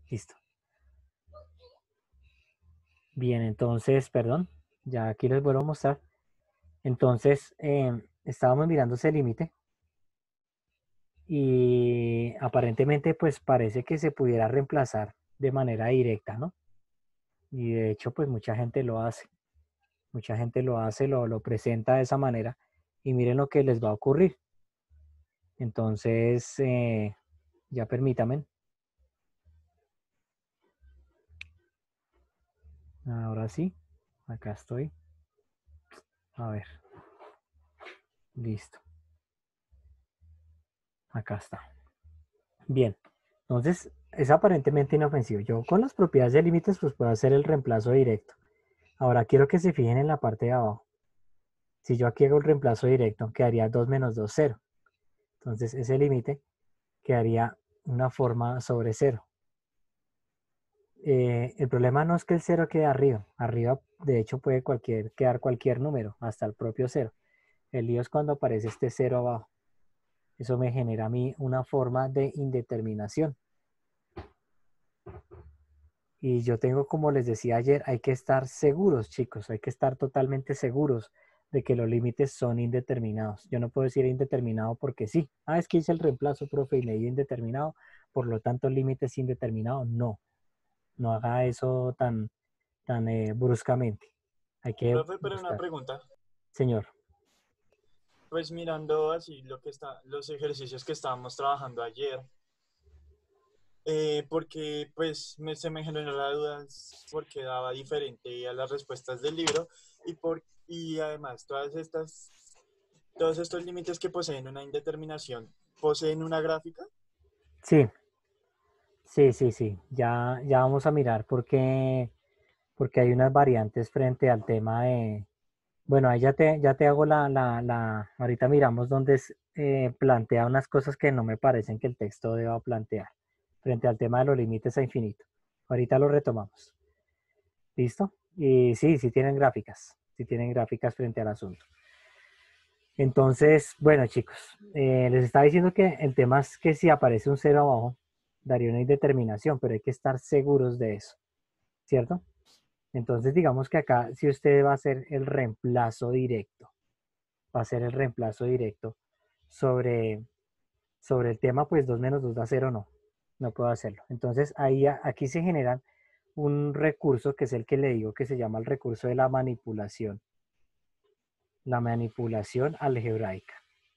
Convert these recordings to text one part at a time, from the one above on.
Listo. Bien, entonces, perdón, ya aquí les vuelvo a mostrar. Entonces, estábamos mirando ese límite y aparentemente pues parece que se pudiera reemplazar de manera directa, ¿no? Y de hecho pues mucha gente lo hace, lo presenta de esa manera y miren lo que les va a ocurrir. Entonces, ya permítame, ahora sí, acá estoy, a ver, listo, acá está. Bien, entonces es aparentemente inofensivo. Yo con las propiedades de límites pues puedo hacer el reemplazo directo. Ahora quiero que se fijen en la parte de abajo. Si yo aquí hago el reemplazo directo, quedaría 2 menos 2, 0. Entonces ese límite quedaría una forma sobre 0. El problema no es que el 0 quede arriba. Arriba, de hecho, puede quedar cualquier número, hasta el propio 0. El lío es cuando aparece este 0 abajo. Eso me genera a mí una forma de indeterminación. Y yo tengo, como les decía ayer, hay que estar seguros, chicos, hay que estar totalmente seguros de que los límites son indeterminados. Yo no puedo decir indeterminado porque sí. Ah, es que hice el reemplazo, profe, y le di indeterminado, por lo tanto el límite es indeterminado. No, no haga eso tan bruscamente. Hay que Profe, pero una buscar. pregunta. Señor, Pues mirando así los ejercicios que estábamos trabajando ayer, porque pues se me generó la duda porque daba diferente a las respuestas del libro y además todos estos límites que poseen una indeterminación, ¿poseen una gráfica? sí, sí. Ya vamos a mirar porque hay unas variantes frente al tema de. Bueno, ahí ya te hago ahorita miramos donde plantea unas cosas que no me parecen que el texto deba plantear frente al tema de los límites a infinito. Ahorita lo retomamos. ¿Listo? Y sí, sí tienen gráficas frente al asunto. Entonces, bueno, chicos, les estaba diciendo que el tema es que si aparece un cero abajo, daría una indeterminación, pero hay que estar seguros de eso, ¿cierto? Entonces, digamos que acá, si usted va a hacer el reemplazo directo, va a ser el reemplazo directo sobre, sobre el tema, pues 2 menos 2 da 0, no puedo hacerlo. Entonces, aquí se genera un recurso que es el que le digo que se llama el recurso de la manipulación algebraica.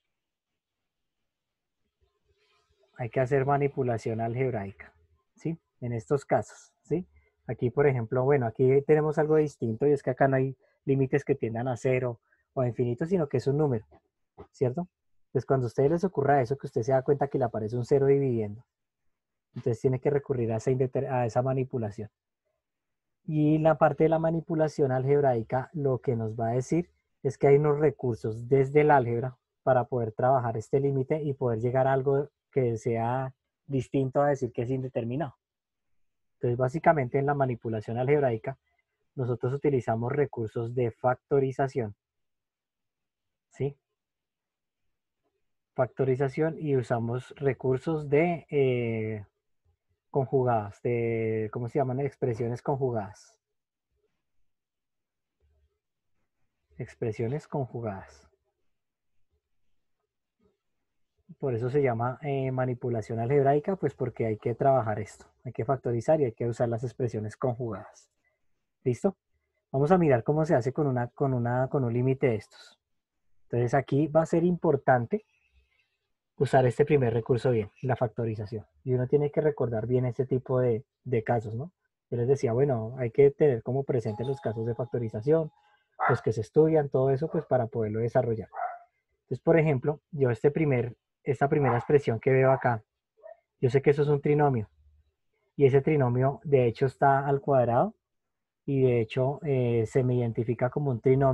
Hay que hacer manipulación algebraica, ¿sí? En estos casos, ¿sí? Aquí, por ejemplo, bueno, aquí tenemos algo distinto y es que acá no hay límites que tiendan a 0 o a infinito, sino que es un número, ¿cierto? Pues cuando a ustedes les ocurra eso, que usted se da cuenta que le aparece un cero dividiendo, entonces tiene que recurrir a esa manipulación. Y la parte de la manipulación algebraica lo que nos va a decir es que hay unos recursos desde el álgebra para poder trabajar este límite y poder llegar a algo que sea distinto a decir que es indeterminado. Entonces, básicamente en la manipulación algebraica, nosotros utilizamos recursos de factorización, ¿sí? Factorización y usamos recursos de conjugadas, ¿cómo se llaman? Expresiones conjugadas. Expresiones conjugadas. Por eso se llama manipulación algebraica, pues porque hay que trabajar esto, hay que factorizar y hay que usar las expresiones conjugadas. ¿Listo? Vamos a mirar cómo se hace con un límite de estos. Entonces aquí va a ser importante usar este primer recurso bien, la factorización. Y uno tiene que recordar bien este tipo de casos, ¿no? Yo les decía, bueno, hay que tener como presente los casos de factorización, los que se estudian, todo eso, pues para poderlo desarrollar. Entonces, por ejemplo, esta primera expresión que veo acá, yo sé que eso es un trinomio. Y ese trinomio, de hecho, está al cuadrado. Y de hecho, se me identifica como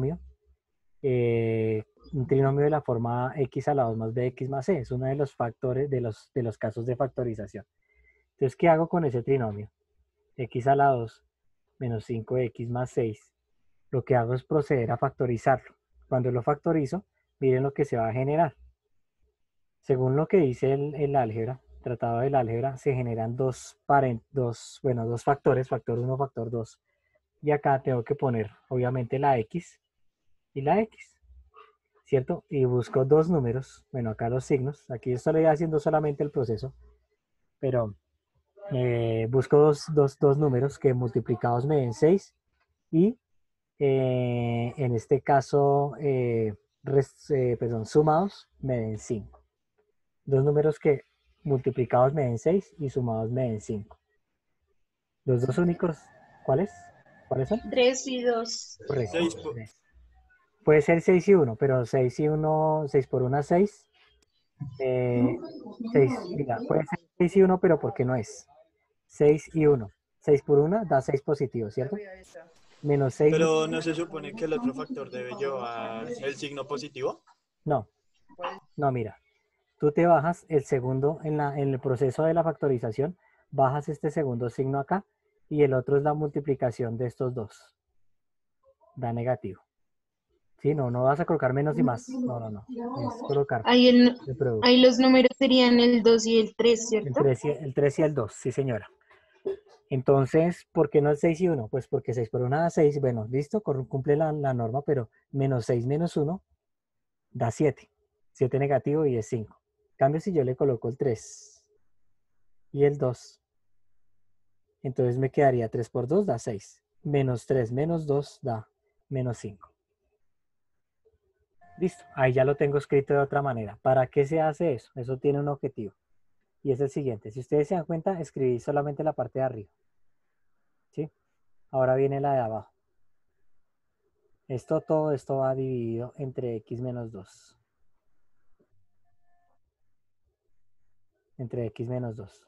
un trinomio de la forma x a la 2 más bx más c. Es uno de los factores de los casos de factorización. Entonces, ¿qué hago con ese trinomio? X a la 2 menos 5x más 6. Lo que hago es proceder a factorizarlo. Cuando lo factorizo, miren lo que se va a generar. Según lo que dice el álgebra, tratado del álgebra, se generan dos factores, factor uno, factor 2. Y acá tengo que poner, obviamente, la X y la X, ¿cierto? Y busco dos números, bueno, acá los signos, aquí estoy haciendo solamente el proceso, pero busco dos números que multiplicados me den 6 y en este caso, perdón, sumados me den 5. Dos números que multiplicados me den 6 y sumados me den 5. Los dos únicos, ¿cuáles? ¿Cuáles son? 3 y 2. Correcto. 6 por... Puede ser 6 y 1, pero 6 y 1, 6 por 1 6. 6, mira, puede ser 6 y 1, pero ¿por qué no es? 6 y 1. 6 por 1 da 6 positivos, ¿cierto? Menos 6. Pero ¿no se supone que el otro factor debe llevar el signo positivo? No, no, mira. Tú te bajas el segundo en el proceso de la factorización, bajas este segundo signo acá y el otro es la multiplicación de estos dos. Da negativo. Sí, no vas a colocar menos y más. No. Es colocar Ahí, el producto. ahí los números serían el 2 y el 3, El ¿cierto? 3 y el 2, sí señora. Entonces, ¿por qué no el 6 y 1? Pues porque 6 por 1 da 6. Bueno, listo, cumple la norma, pero menos 6 menos 1 da 7. 7 negativo y es 5. En cambio, si yo le coloco el 3 y el 2, entonces me quedaría 3 por 2 da 6. Menos 3 menos 2 da menos 5. Listo, ahí ya lo tengo escrito de otra manera. ¿Para qué se hace eso? Eso tiene un objetivo. Y es el siguiente. Si ustedes se dan cuenta, escribí solamente la parte de arriba. ¿Sí? Ahora viene la de abajo. Todo esto va dividido entre x menos 2. Entre x menos 2.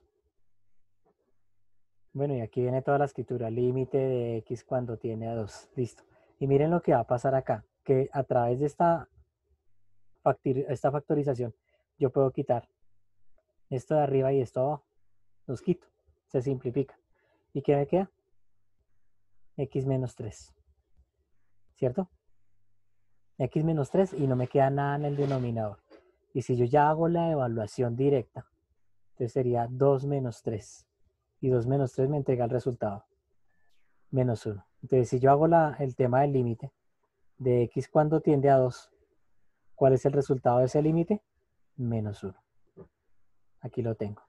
Bueno, y aquí viene toda la escritura. Límite de x cuando tiene a 2. Listo. Y miren lo que va a pasar acá. Que a través de esta factorización, yo puedo quitar esto de arriba y esto de abajo. Los quito. Se simplifica. ¿Y qué me queda? X menos 3. ¿Cierto? X menos 3 y no me queda nada en el denominador. Y si yo ya hago la evaluación directa, entonces sería 2 menos 3. Y 2 menos 3 me entrega el resultado. Menos 1. Entonces si yo hago el tema del límite de x cuando tiende a 2, ¿cuál es el resultado de ese límite? Menos 1. Aquí lo tengo.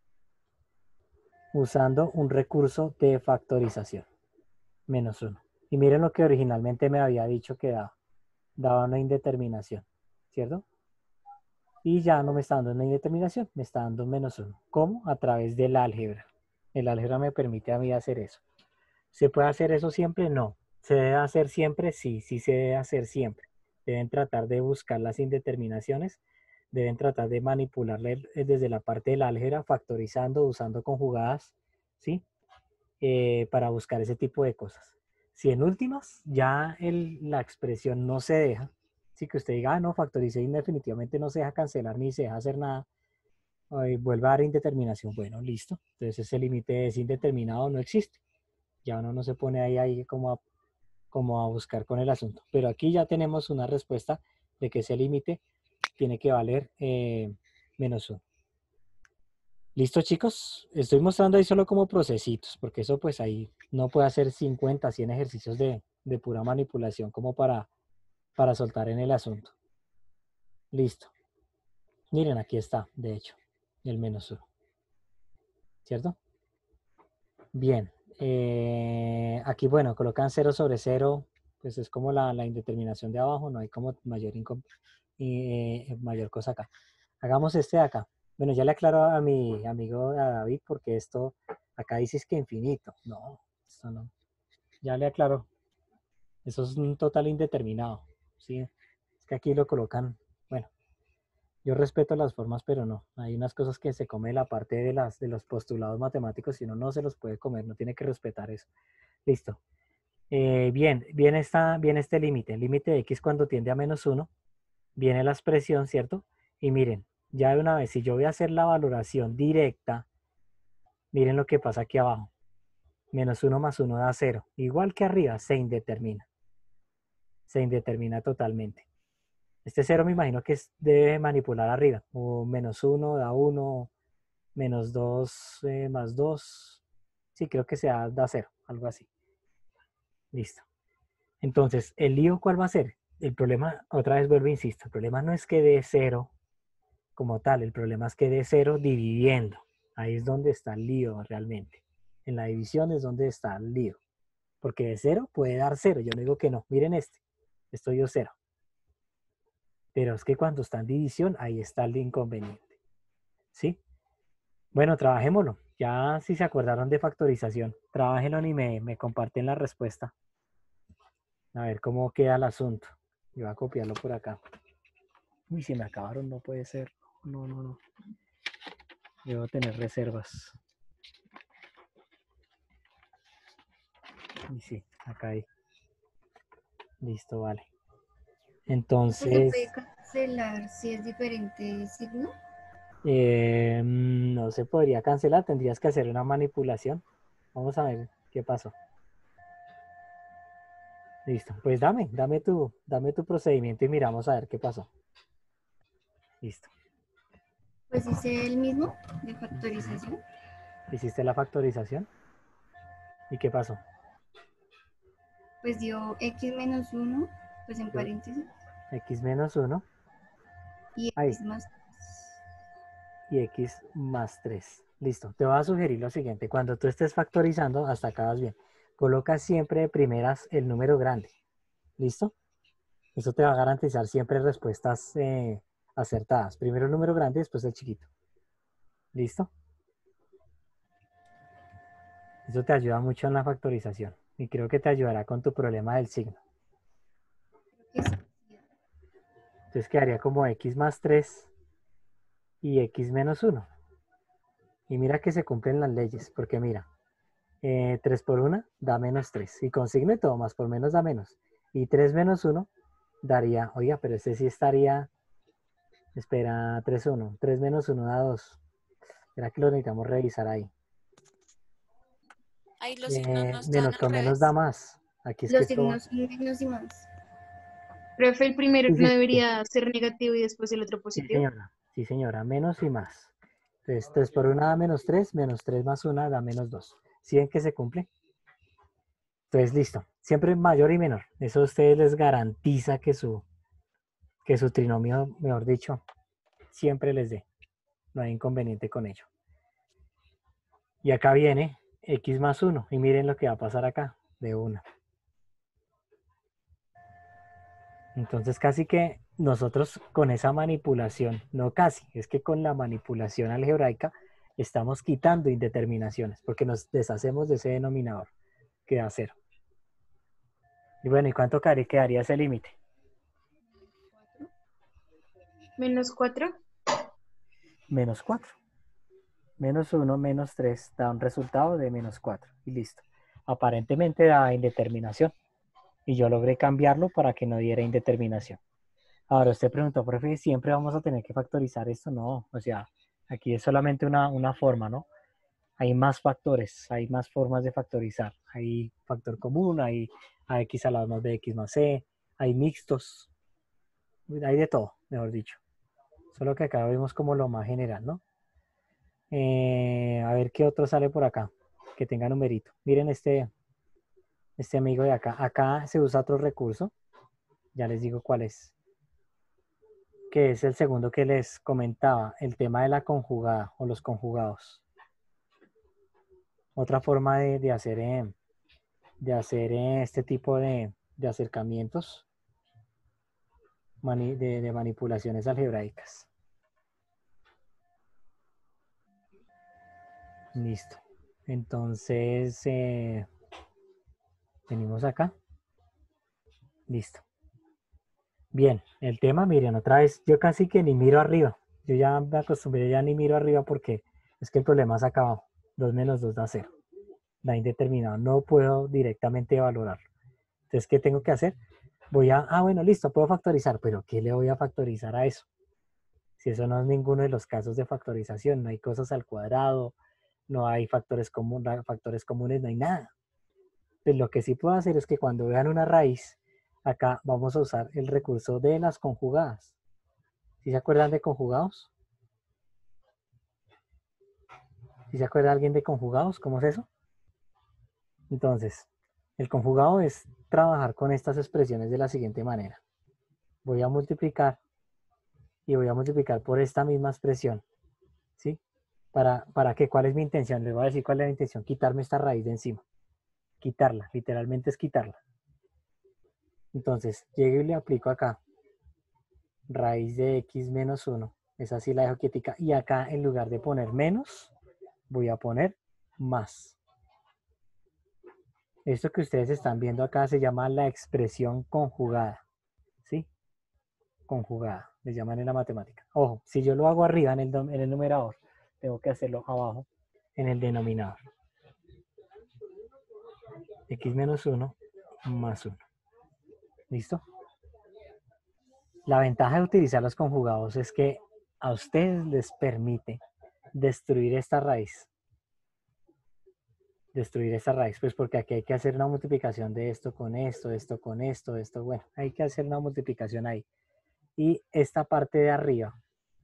Usando un recurso de factorización. Menos 1. Y miren lo que originalmente me había dicho que daba. Daba una indeterminación. ¿Cierto? Y ya no me está dando una indeterminación, me está dando menos 1. ¿Cómo? A través del álgebra. El álgebra me permite a mí hacer eso. ¿Se puede hacer eso siempre? No. ¿Se debe hacer siempre? Sí, sí se debe hacer siempre. Deben tratar de buscar las indeterminaciones, deben tratar de manipularle desde la parte del álgebra, factorizando, usando conjugadas, ¿sí? Para buscar ese tipo de cosas. Si en últimas ya la expresión no se deja, sí que usted diga, no, factoricé y definitivamente no se deja cancelar ni se deja hacer nada, vuelve a dar indeterminación, bueno, listo. Entonces ese límite es indeterminado, no existe. Ya uno no se pone ahí como a buscar con el asunto. Pero aquí ya tenemos una respuesta de que ese límite tiene que valer menos 1. Listo, chicos. Estoy mostrando ahí solo como procesitos, porque eso pues ahí no puede hacer 50, 100 ejercicios de pura manipulación como para soltar en el asunto. Listo. Miren, aquí está, de hecho, el menos 1. ¿Cierto? Bien. Aquí, bueno, colocan 0 sobre 0, pues es como la indeterminación de abajo, no hay como mayor cosa acá. Hagamos este de acá. Bueno, ya le aclaro a mi amigo a David porque esto acá dice es que infinito. No, esto no. Ya le aclaro. Eso es un total indeterminado. ¿Sí? Es que aquí lo colocan. Bueno, yo respeto las formas, pero no. Hay unas cosas que se come la parte de los postulados matemáticos y uno no se los puede comer, no tiene que respetar eso. Listo. Bien este límite. El límite de x cuando tiende a menos 1. Viene la expresión, ¿cierto? Y miren, ya de una vez, si yo voy a hacer la valoración directa, miren lo que pasa aquí abajo. Menos 1 más 1 da 0. Igual que arriba, se indetermina. Se indetermina totalmente. Este 0 me imagino que debe manipular arriba. O menos 1 da 1. menos 2 más 2. Sí, creo que sea da 0, algo así. Listo. Entonces, ¿el lío cuál va a ser? El problema, otra vez vuelvo e insisto, el problema no es que dé 0 como tal, el problema es que dé 0 dividiendo. Ahí es donde está el lío realmente. En la división es donde está el lío. Porque de 0 puede dar 0. Yo no digo que no. Miren esto dio 0. Pero es que cuando está en división, ahí está el inconveniente. ¿Sí? Bueno, trabajémoslo. Ya si se acordaron de factorización, trabájenlo y me comparten la respuesta. A ver cómo queda el asunto. Yo voy a copiarlo por acá. Uy, se me acabaron, no puede ser. No, no, no. Debo tener reservas. Y sí, acá hay. Listo, vale. ¿Se Entonces, puede cancelar si es diferente signo? no se podría cancelar, tendrías que hacer una manipulación. Vamos a ver qué pasó. Listo, pues dame tu procedimiento y miramos a ver qué pasó. Listo. Pues hice el mismo de factorización. ¿Hiciste la factorización? ¿Y qué pasó? Pues dio x menos 1, pues en paréntesis, X menos 1 y ahí, x más y X más 3. Listo, te voy a sugerir lo siguiente. Cuando tú estés factorizando, hasta acá vas bien. Coloca siempre de primeras el número grande. ¿Listo? Eso te va a garantizar siempre respuestas acertadas. Primero el número grande, después el chiquito. ¿Listo? Eso te ayuda mucho en la factorización. Y creo que te ayudará con tu problema del signo. x. Entonces quedaría como X más 3 y X menos 1. Y mira que se cumplen las leyes, porque mira, 3 por 1 da menos 3. Y con signo y todo, más por menos da menos. Y 3 menos 1 daría, oiga, pero este sí estaría, espera, 3, 1. 3 menos 1 da 2. Será que lo necesitamos revisar ahí. Ahí los signos no están Menos al con menos da revés. más. Aquí es que Los esto... signos son menos y más. Profe, el primero Sí, no sí, sí, debería ser negativo y después el otro sí, positivo. señora. Sí, señora. Menos y más. Entonces, 3 por 1 da menos 3 más 1 da menos 2. ¿Sí ven que se cumple? Entonces, listo. Siempre mayor y menor. Eso a ustedes les garantiza que su trinomio, mejor dicho, siempre les dé. No hay inconveniente con ello. Y acá viene x más 1. Y miren lo que va a pasar acá, de 1. Entonces casi que nosotros con esa manipulación, no casi, es que con la manipulación algebraica estamos quitando indeterminaciones, porque nos deshacemos de ese denominador, que da 0. Y bueno, ¿y cuánto quedaría ese límite? Menos 4. Menos 4. Menos 1 menos 3 da un resultado de menos 4. Y listo. Aparentemente da indeterminación. Y yo logré cambiarlo para que no diera indeterminación. Ahora usted preguntó, profe, ¿siempre vamos a tener que factorizar esto? No, o sea, aquí es solamente una forma, ¿no? Hay más factores, hay más formas de factorizar. Hay factor común, hay x a la más bx más c, hay mixtos, hay de todo, mejor dicho. Solo que acá vemos como lo más general, ¿no? A ver qué otro sale por acá, que tenga numerito. Miren este amigo de acá. Acá se usa otro recurso, ya les digo cuál es, que es el segundo que les comentaba, el tema de la conjugada o los conjugados. Otra forma de hacer este tipo de acercamientos, de manipulaciones algebraicas. Listo. Entonces, venimos acá. Listo. Bien, el tema, miren, otra vez, yo casi que ni miro arriba. Yo ya me acostumbré, ya ni miro arriba porque es que el problema se ha acabado. 2 menos 2 da 0. Da indeterminado. No puedo directamente valorarlo. Entonces, ¿qué tengo que hacer? Bueno, listo, puedo factorizar, pero ¿qué le voy a factorizar a eso? Si eso no es ninguno de los casos de factorización, no hay cosas al cuadrado, no hay factores comunes, no hay nada. Pues lo que sí puedo hacer es que cuando vean una raíz, acá vamos a usar el recurso de las conjugadas. ¿Sí se acuerdan de conjugados? ¿Sí se acuerda alguien de conjugados? ¿Cómo es eso? Entonces, el conjugado es trabajar con estas expresiones de la siguiente manera. Voy a multiplicar y voy a multiplicar por esta misma expresión, ¿sí? ¿Para qué? ¿Cuál es mi intención? Les voy a decir cuál es la intención. Quitarme esta raíz de encima. Quitarla, literalmente es quitarla. Entonces, llego y le aplico acá raíz de x menos 1. Esa sí la dejo quietica. Y acá, en lugar de poner menos, voy a poner más. Esto que ustedes están viendo acá se llama la expresión conjugada. ¿Sí? Conjugada. Le llaman en la matemática. Ojo, si yo lo hago arriba en el numerador, tengo que hacerlo abajo en el denominador. X menos 1 más 1. ¿Listo? La ventaja de utilizar los conjugados es que a ustedes les permite destruir esta raíz. Destruir esta raíz, pues porque aquí hay que hacer una multiplicación de esto con esto, esto con esto, esto, bueno, hay que hacer una multiplicación ahí. Y esta parte de arriba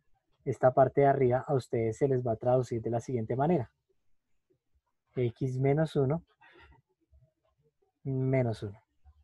a ustedes se les va a traducir de la siguiente manera. X menos 1 menos 1.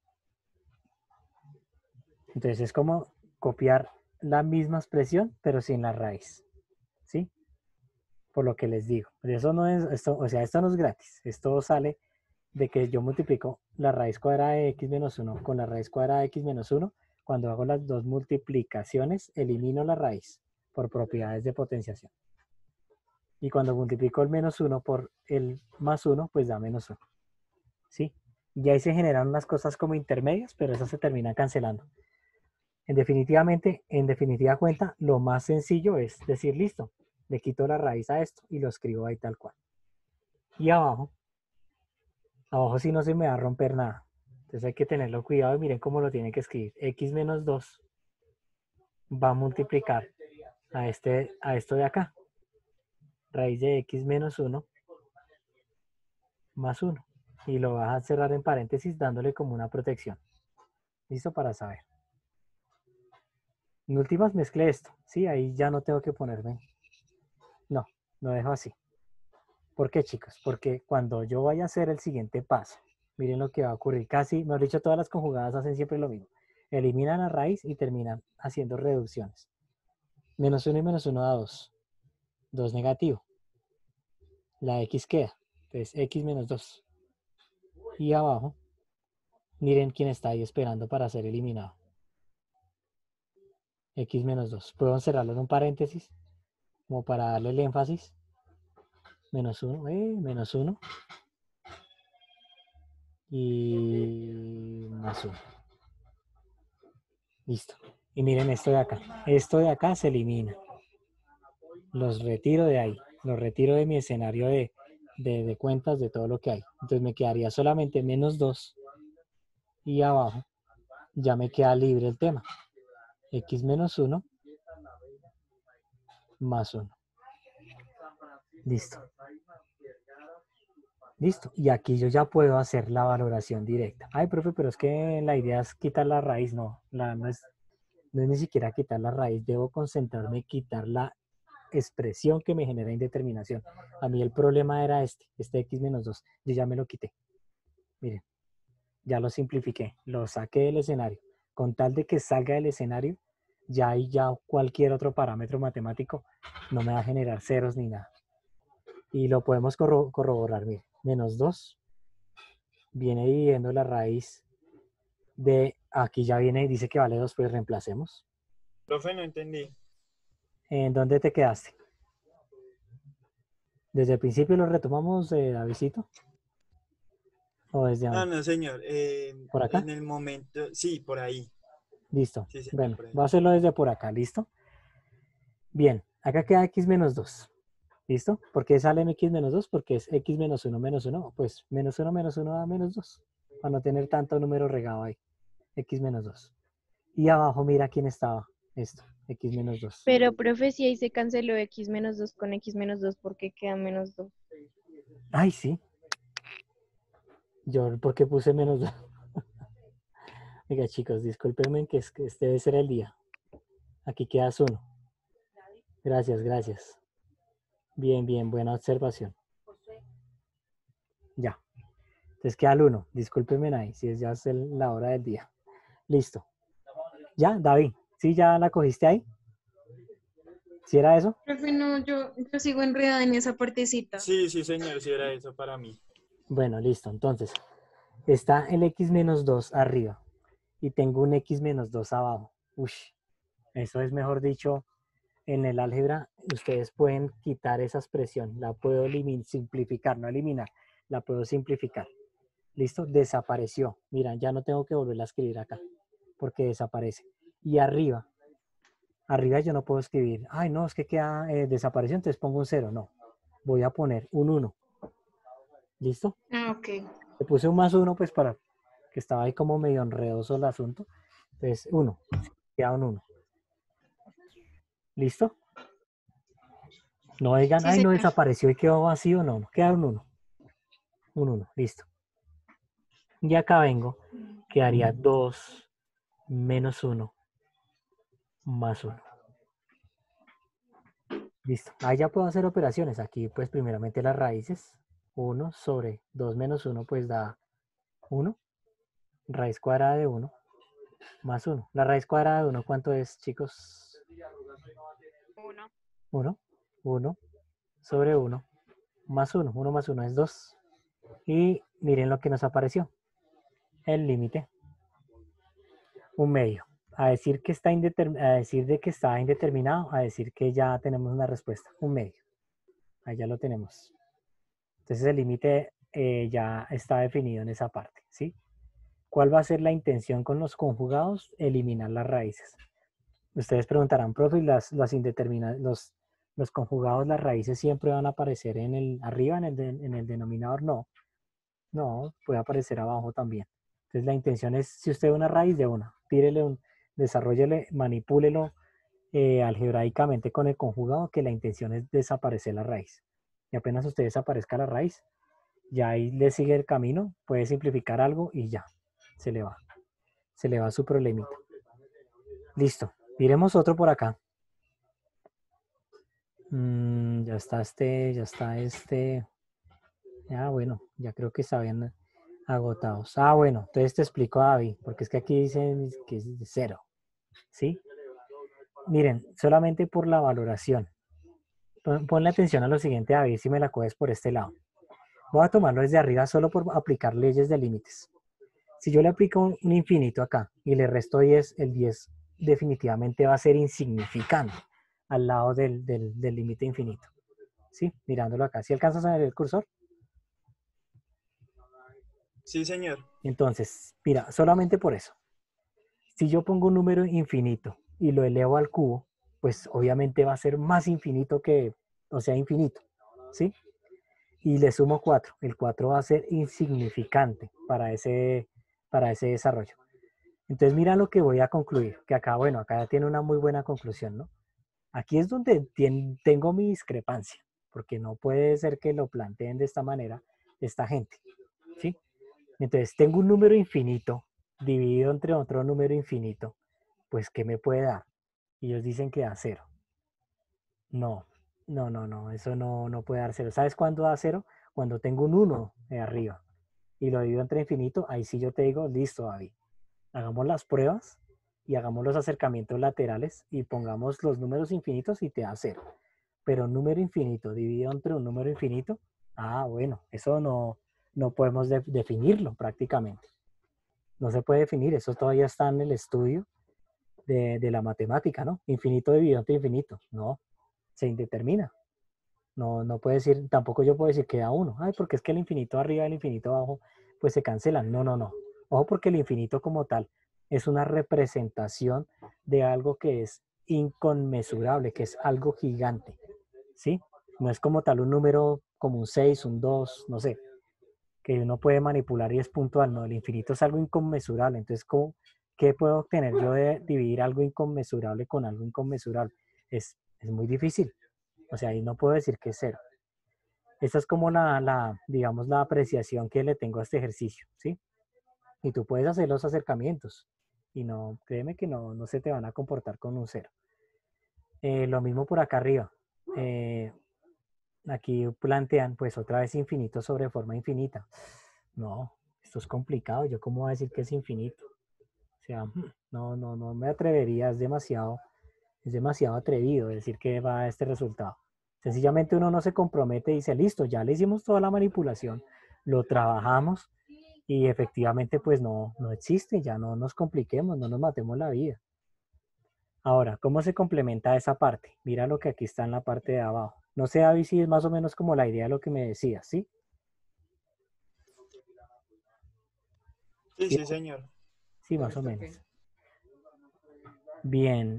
Entonces es como copiar la misma expresión, pero sin la raíz. ¿Sí? Por lo que les digo. Eso no es, esto, o sea, esto no es gratis. Esto sale de que yo multiplico la raíz cuadrada de x menos 1 con la raíz cuadrada de x menos 1. Cuando hago las dos multiplicaciones, elimino la raíz por propiedades de potenciación. Y cuando multiplico el menos 1 por el más 1, pues da menos 1. ¿Sí? Y ahí se generan unas cosas como intermedias, pero eso se termina cancelando. En definitiva cuenta, lo más sencillo es decir, listo, le quito la raíz a esto y lo escribo ahí tal cual. Y abajo sí no se me va a romper nada. Entonces hay que tenerlo cuidado y miren cómo lo tienen que escribir. X menos 2 va a multiplicar a esto de acá. Raíz de x menos 1 más 1. Y lo vas a cerrar en paréntesis dándole como una protección. ¿Listo? Para saber. En últimas mezclé esto. Sí, ahí ya no tengo que ponerme. No, lo dejo así. ¿Por qué, chicos? Porque cuando yo vaya a hacer el siguiente paso, miren lo que va a ocurrir. Casi, mejor dicho, todas las conjugadas hacen siempre lo mismo. Eliminan la raíz y terminan haciendo reducciones. Menos 1 y menos 1 da 2. 2 negativo. La x queda. Entonces, x menos 2. Y abajo, miren quién está ahí esperando para ser eliminado. X menos 2. Puedo cerrarlo en un paréntesis, como para darle el énfasis. Menos 1, menos 1. Y más 1. Listo. Y miren esto de acá. Esto de acá se elimina. Los retiro de ahí. Los retiro de mi escenario de cuentas de todo lo que hay. Entonces me quedaría solamente menos 2. Y abajo ya me queda libre el tema. X menos 1 más 1. Listo. Listo. Y aquí yo ya puedo hacer la valoración directa. Ay, profe, pero es que la idea es quitar la raíz. No, no es ni siquiera quitar la raíz. Debo concentrarme en quitar la expresión que me genera indeterminación. A mí el problema era este x menos 2. Yo ya me lo quité. Miren, ya lo simplifiqué. Lo saqué del escenario. Con tal de que salga del escenario, ya ahí ya cualquier otro parámetro matemático no me va a generar ceros ni nada. Y lo podemos corroborar. Miren, menos 2 viene dividiendo la raíz de, aquí ya viene y dice que vale 2, pues reemplacemos. Profe, no entendí. ¿En dónde te quedaste? ¿Desde el principio lo retomamos, Davidcito? ¿O desde No, dónde? no, señor. ¿Por acá? En el momento, sí, por ahí. Listo. Sí, señor, Bueno, por ahí. voy a hacerlo desde por acá, ¿listo? Bien, acá queda x menos 2. ¿Listo? ¿Por qué sale en x menos 2? Porque es x menos 1 menos 1. Pues menos 1 menos 1 da menos 2. Para no tener tanto número regado ahí. X menos 2. Y abajo mira quién estaba. Esto, x menos 2. Pero, profe, si ahí se canceló x menos 2 con x menos 2, ¿por qué queda menos 2? Ay, sí. Yo, ¿por qué puse menos 2? Oiga, chicos, discúlpenme que este debe ser el día. Aquí quedas 1. Gracias, gracias. Bien, bien, buena observación. Ya. Entonces queda el 1. Discúlpeme ahí, si es ya es la hora del día. Listo. ¿Ya, David? ¿Sí ya la cogiste ahí? ¿Sí era eso? Profe, no, yo sigo enredada en esa partecita. Sí, sí, señor, sí era eso para mí. Bueno, listo. Entonces, está el x menos 2 arriba y tengo un x menos 2 abajo. Uy, eso es mejor dicho, en el álgebra ustedes pueden quitar esa expresión. La puedo simplificar, no eliminar. La puedo simplificar. ¿Listo? Desapareció. Mira, ya no tengo que volverla a escribir acá porque desaparece. Y arriba yo no puedo escribir, ay no, es que queda desapareció, entonces pongo un 0. No, voy a poner un 1. ¿Listo? Ah, ok. Le puse un más 1 pues para que estaba ahí como medio enredoso el asunto. Entonces 1, queda un 1. ¿Listo? No digan, Sí, ay no, señor. desapareció y quedó vacío, no, queda un 1. Un 1, listo. Y acá vengo, quedaría 2 menos 1 más 1. Listo. Ahí ya puedo hacer operaciones. Aquí pues primeramente las raíces. 1 sobre 2 menos 1 pues da 1. Raíz cuadrada de 1 más 1. La raíz cuadrada de 1, ¿cuánto es, chicos? 1. 1. 1 sobre 1 más 1. 1 más 1 es 2. Y miren lo que nos apareció. El límite. Un medio. A decir que está a decir de que está indeterminado, a decir que ya tenemos una respuesta. Un medio. Ahí ya lo tenemos. Entonces el límite ya está definido en esa parte, ¿sí? ¿Cuál va a ser la intención con los conjugados? Eliminar las raíces. Ustedes preguntarán, profe, los conjugados, las raíces siempre van a aparecer arriba, en el denominador. No, no, puede aparecer abajo también. Entonces la intención es, si usted ve una raíz de una, desarrollele, manipúlelo algebraicamente con el conjugado, que la intención es desaparecer la raíz. Y apenas usted desaparezca la raíz, ya ahí le sigue el camino, puede simplificar algo y ya, se le va. Se le va su problemita. Listo. Miremos otro por acá. Ya está ya está este. Ya, bueno, ya creo que estaban agotados. Ah, bueno, entonces te explico, David, porque es que aquí dicen que es de 0. ¿Sí? Miren, solamente por la valoración. Ponle atención a lo siguiente, David, si me la coges por este lado. Voy a tomarlo desde arriba solo por aplicar leyes de límites. Si yo le aplico un infinito acá y le resto 10, el 10 definitivamente va a ser insignificante al lado del límite infinito. ¿Sí? Mirándolo acá. ¿Sí alcanzas a ver el cursor? Sí, señor. Entonces, mira, solamente por eso. Si yo pongo un número infinito y lo elevo al cubo, pues obviamente va a ser más infinito o sea, infinito. ¿Sí? Y le sumo 4. El 4 va a ser insignificante para ese desarrollo. Entonces mira lo que voy a concluir, que acá, bueno, acá ya tiene una muy buena conclusión, ¿no? Aquí es donde tengo mi discrepancia, porque no puede ser que lo planteen de esta manera esta gente, ¿sí? Entonces tengo un número infinito dividido entre otro número infinito, pues ¿qué me puede dar? Y ellos dicen que da 0. No, no, eso no puede dar 0. ¿Sabes cuándo da 0? Cuando tengo un 1 de arriba y lo divido entre infinito, ahí sí yo te digo, listo, David. Hagamos las pruebas y hagamos los acercamientos laterales y pongamos los números infinitos y te da 0. Pero un número infinito dividido entre un número infinito, bueno, eso no podemos definirlo prácticamente. No se puede definir, eso todavía está en el estudio de la matemática, ¿no? Infinito dividido entre infinito, no, se indetermina. No puede decir, tampoco yo puedo decir que da 1, porque es que el infinito arriba y el infinito abajo, pues se cancelan. No. Ojo, porque el infinito como tal es una representación de algo que es inconmensurable, que es algo gigante, ¿sí? No es como tal un número como un 6, un 2, no sé, que uno puede manipular y es puntual. No, el infinito es algo inconmensurable. Entonces, ¿qué puedo obtener yo de dividir algo inconmensurable con algo inconmensurable? Es muy difícil. O sea, ahí no puedo decir que es 0. Esa es como digamos, la apreciación que le tengo a este ejercicio, ¿sí? Y tú puedes hacer los acercamientos y no, créeme que no se te van a comportar con un 0. Lo mismo por acá arriba. aquí plantean pues otra vez infinito sobre forma infinita. No, esto es complicado. ¿Yo cómo voy a decir que es infinito? O sea, no me atrevería, es demasiado atrevido decir que va a este resultado. Sencillamente uno no se compromete y dice, listo, ya le hicimos toda la manipulación, lo trabajamos y efectivamente pues no existe, ya no nos compliquemos, no nos matemos la vida. Ahora, ¿cómo se complementa esa parte? Mira lo que aquí está en la parte de abajo. No sé, Avi, si es más o menos como la idea de lo que me decías, ¿sí? Sí, Sí, sí, señor. sí, más o menos. Bien,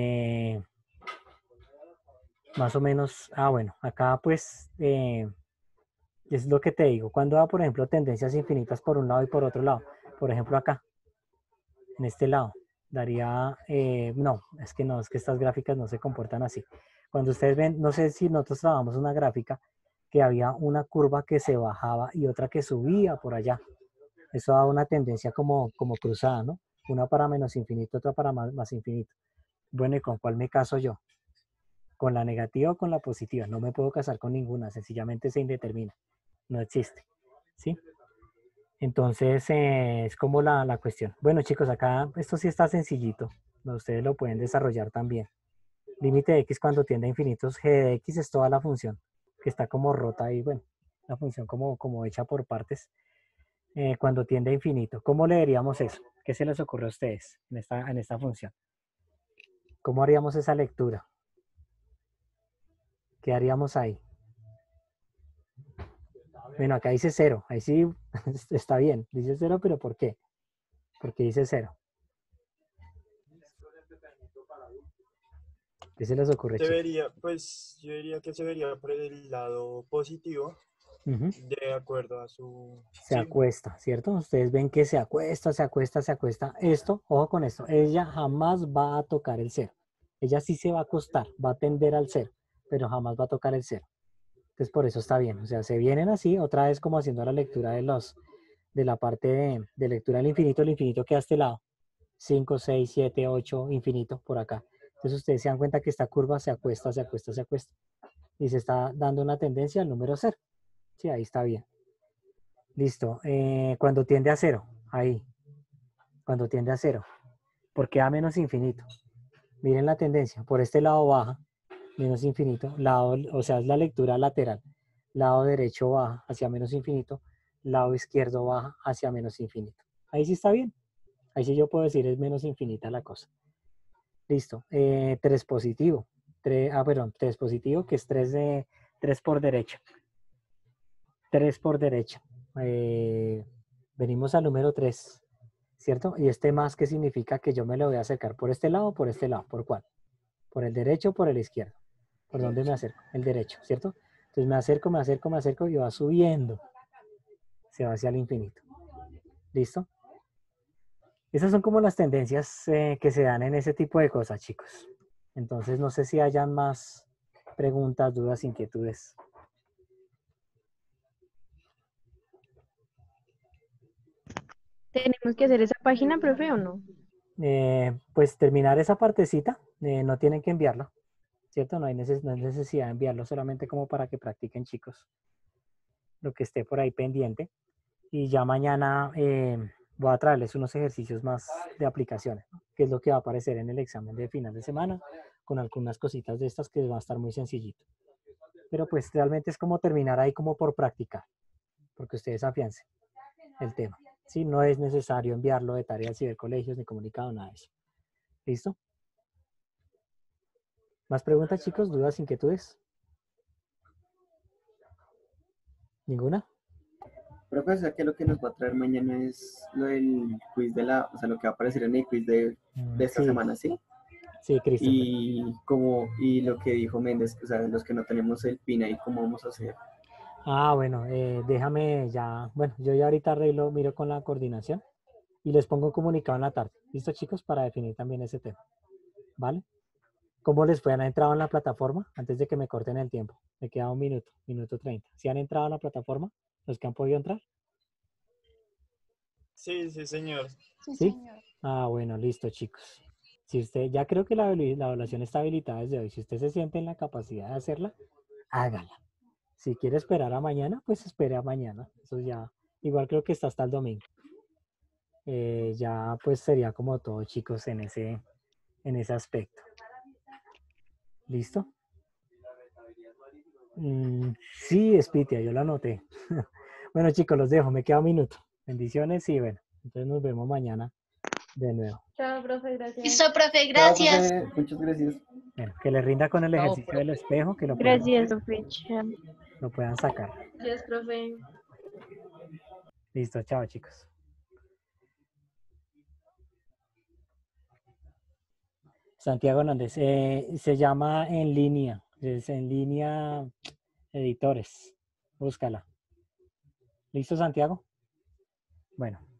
más o menos, bueno, acá pues es lo que te digo, cuando da, por ejemplo, tendencias infinitas por un lado y por otro lado, por ejemplo acá, en este lado, daría, no, es que estas gráficas no se comportan así. Cuando ustedes ven, no sé si nosotros trabajamos una gráfica que había una curva que se bajaba y otra que subía por allá. Eso da una tendencia como cruzada, ¿no? Una para menos infinito, otra para más infinito. Bueno, ¿y con cuál me caso yo? ¿Con la negativa o con la positiva? No me puedo casar con ninguna, sencillamente se indetermina, no existe, ¿sí? Entonces es como la cuestión. Bueno, chicos, acá esto sí está sencillito, ustedes lo pueden desarrollar también. Límite de x cuando tiende a infinitos, g de x es toda la función que está como rota ahí, bueno, la función como hecha por partes. Cuando tiende a infinito, ¿cómo leeríamos eso? ¿Qué se les ocurre a ustedes en esta función? ¿Cómo haríamos esa lectura? ¿Qué haríamos ahí? Bueno, acá dice 0, ahí sí está bien, dice 0, pero ¿por qué? Porque dice 0. ¿Qué se les ocurre, Se chicos? vería, pues yo diría que se vería por el lado positivo, Ujú. de acuerdo a su... Se Sí, acuesta, ¿cierto? Ustedes ven que se acuesta, se acuesta, se acuesta. Esto, ojo con esto, ella jamás va a tocar el 0. Ella sí se va a acostar, va a tender al 0, pero jamás va a tocar el 0. Entonces por eso está bien. O sea, se vienen así, otra vez como haciendo la lectura de la parte de lectura del infinito, el infinito queda a este lado. 5, 6, 7, 8, infinito por acá. Entonces ustedes se dan cuenta que esta curva se acuesta, se acuesta, se acuesta. Y se está dando una tendencia al número 0. Sí, ahí está bien. Listo. Cuando tiende a 0, ahí. Cuando tiende a 0. Porque a menos infinito. Miren la tendencia. Por este lado baja, menos infinito. Lado, o sea, es la lectura lateral. Lado derecho baja hacia menos infinito. Lado izquierdo baja hacia menos infinito. Ahí sí está bien. Ahí sí yo puedo decir es menos infinita la cosa. Listo. 3 positivo. Perdón, 3 positivo, que es 3 por derecha. 3 por derecha. Venimos al número 3, ¿cierto? Y este más, ¿qué significa? Que yo me lo voy a acercar por este lado o por este lado. ¿Por cuál? ¿Por el derecho o por el izquierdo? ¿Por dónde me acerco? El derecho, ¿cierto? Entonces me acerco, me acerco, me acerco y va subiendo. Se va hacia el infinito. ¿Listo? Esas son como las tendencias que se dan en ese tipo de cosas, chicos. Entonces, no sé si hayan más preguntas, dudas, inquietudes. ¿Tenemos que hacer esa página, profe, o no? Pues terminar esa partecita, no tienen que enviarla, ¿cierto? No hay necesidad de enviarlo, solamente como para que practiquen, chicos, lo que esté por ahí pendiente. Y ya mañana voy a traerles unos ejercicios más de aplicaciones, ¿no? Que es lo que va a aparecer en el examen de final de semana, con algunas cositas de estas que va a estar muy sencillito. Pero pues realmente es como terminar ahí como por practicar, porque ustedes afiancen el tema. Sí, no es necesario enviarlo de tareas cibercolegios ni comunicado, nada de eso. ¿Listo? ¿Más preguntas, chicos? ¿Dudas, inquietudes? ¿Ninguna? Profe, o sea que lo que nos va a traer mañana es lo del quiz o sea, lo que va a aparecer en el quiz de esta Sí, semana, ¿sí? sí, Christopher. Y lo que dijo Méndez, o sea, los que no tenemos el PIN ahí, ¿cómo vamos a hacer? Bueno, déjame ya, bueno, yo ya ahorita arreglo, miro con la coordinación y les pongo un comunicado en la tarde. ¿Listo, chicos? Para definir también ese tema. ¿Vale? ¿Cómo les fue? ¿Han entrado en la plataforma? Antes de que me corten el tiempo. Me queda un minuto, minuto 30. ¿Sí han entrado a la plataforma? ¿Los que han podido entrar? sí, sí, señor. Sí, ¿Sí? señor. Bueno, listo, chicos. Si usted, ya creo que la evaluación está habilitada desde hoy. Si usted se siente en la capacidad de hacerla, hágala. Si quiere esperar a mañana, pues espere a mañana. Eso ya, igual creo que está hasta el domingo. Ya pues sería como todo, chicos, en ese aspecto. ¿Listo? Sí, Spitia, yo lo anoté. Bueno, chicos, los dejo, me queda un minuto. Bendiciones y bueno, entonces nos vemos mañana de nuevo. Chao, profe, gracias. Listo, profe, Chao, gracias. profe. Muchas gracias. Bueno, que les rinda con el Chao, ejercicio del espejo, que lo puedan, Gracias, profe. Chao. lo puedan sacar. Gracias, profe. Listo, chao, chicos. Santiago Hernández, se llama En Línea, es En Línea Editores. Búscala. ¿Listo, Santiago? Bueno.